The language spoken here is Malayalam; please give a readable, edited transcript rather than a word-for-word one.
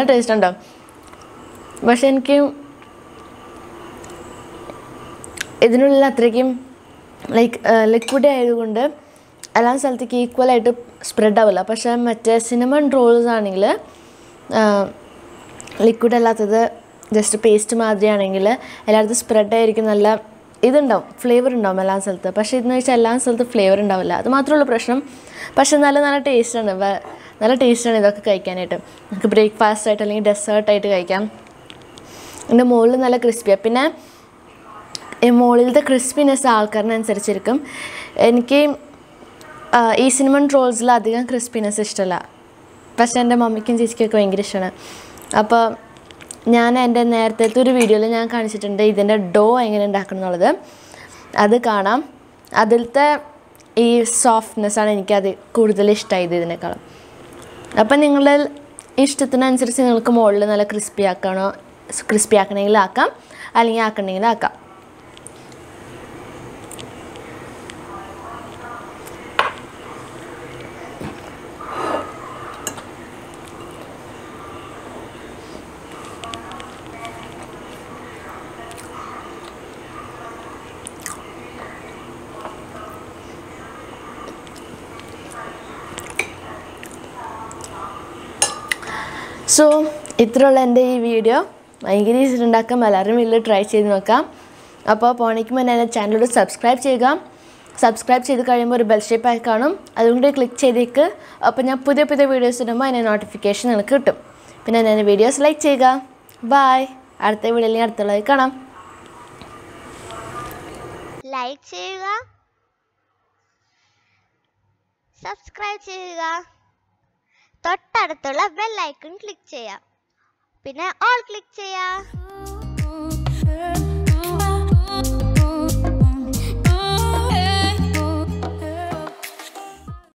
നല്ല ടേസ്റ്റ് ഉണ്ടാവും. പക്ഷെ എനിക്ക് ഇതിനുള്ളിൽ അത്രയ്ക്കും ലൈക്ക് ലിക്വിഡ് ആയതുകൊണ്ട് എല്ലാ സ്ഥലത്തേക്ക് ഈക്വലായിട്ട് സ്പ്രെഡ് ആവില്ല. പക്ഷേ മറ്റേ സിനമൺ റോൾസ് ആണെങ്കിൽ ലിക്വിഡ് അല്ലാത്തത് ജസ്റ്റ് പേസ്റ്റ് മാതിരിയാണെങ്കിൽ എല്ലായിടത്തും സ്പ്രെഡായിരിക്കും, നല്ല ഇതുണ്ടാവും, ഫ്ലേവർ ഉണ്ടാവും എല്ലാ സ്ഥലത്ത്. പക്ഷേ ഇതെന്ന് വെച്ചാൽ എല്ലാ സ്ഥലത്തും ഫ്ലേവർ ഉണ്ടാവില്ല, അത് മാത്രമുള്ള പ്രശ്നം. പക്ഷെ നല്ല ടേസ്റ്റാണ്, നല്ല ടേസ്റ്റാണ് ഇതൊക്കെ കഴിക്കാനായിട്ട്. നമുക്ക് ബ്രേക്ക്ഫാസ്റ്റ് ആയിട്ട് അല്ലെങ്കിൽ ഡെസേർട്ടായിട്ട് കഴിക്കാം. ഇതിൻ്റെ മുകളിൽ നല്ല ക്രിസ്പിയാണ്. പിന്നെ ഈ മുകളിലത്തെ ക്രിസ്പിനെസ് ആൾക്കാരിനനുസരിച്ചിരിക്കും. എനിക്ക് ഈ സിനമൺ റോൾസിൽ അധികം ക്രിസ്പിനെസ് ഇഷ്ടമല്ല, പക്ഷേ എൻ്റെ മമ്മിക്കും ചേച്ചിക്കൊക്കെ ഭയങ്കര ഇഷ്ടമാണ്. അപ്പോൾ ഞാൻ എൻ്റെ നേരത്തെ ഒരു വീഡിയോയിൽ ഞാൻ കാണിച്ചിട്ടുണ്ട് ഇതിൻ്റെ ഡോ എങ്ങനെ ഉണ്ടാക്കണം എന്നുള്ളത്, അത് കാണാം. അതിലത്തെ ഈ സോഫ്റ്റ്നെസ്സാണ് എനിക്കത് കൂടുതൽ ഇഷ്ടമായത് ഇതിനേക്കാളും. അപ്പം നിങ്ങളുടെ ഇഷ്ടത്തിനനുസരിച്ച് നിങ്ങൾക്ക് മുകളിൽ നല്ല ക്രിസ്പി ആക്കണമെങ്കിൽ ആക്കാം, അല്ലെങ്കിൽ ആക്കണമെങ്കിൽ ആക്കാം. സോ ഇത്രയുള്ള എൻ്റെ ഈ വീഡിയോ ഭയങ്കര ഈസി ഉണ്ടാക്കാം, എല്ലാവരും വീട്ടിൽ ട്രൈ ചെയ്ത് നോക്കാം. അപ്പോൾ പോണേക്ക് മുന്നേ എൻ്റെ ചാനലോട് സബ്സ്ക്രൈബ് ചെയ്യുക. സബ്സ്ക്രൈബ് ചെയ്ത് കഴിയുമ്പോൾ ഒരു ബെൽ ഷേപ്പ് ആയി കാണും, അതുകൊണ്ട് ക്ലിക്ക് ചെയ്തേക്ക്. അപ്പോൾ ഞാൻ പുതിയ വീഡിയോസ് ഇടുമ്പോൾ അതിൻ്റെ നോട്ടിഫിക്കേഷൻ നിങ്ങൾക്ക് കിട്ടും. പിന്നെ എൻ്റെ വീഡിയോസ് ലൈക്ക് ചെയ്യുക. ബൈ. അടുത്ത വീഡിയോയിൽ അടുത്തുള്ളത് കാണാം. ലൈക്ക് ചെയ്യുക, സബ്സ്ക്രൈബ് ചെയ്യുക, തൊട്ടടുത്തുള്ള ബെൽ ഐക്കൺ ക്ലിക്ക് ചെയ്യാം, പിന്നെ ഓൾ ക്ലിക്ക് ചെയ്യാം.